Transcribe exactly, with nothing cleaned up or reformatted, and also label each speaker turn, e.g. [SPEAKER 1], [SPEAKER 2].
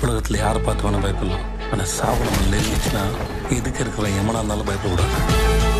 [SPEAKER 1] உலகத்தில் யாரை பார்த்து வேணால் பயப்படலாம். ஆனால் சாவு நம்ம நெருங்கிச்சுன்னா எதுக்கு இருக்கிற எமனா இருந்தாலும் பயப்படக்கூடாது.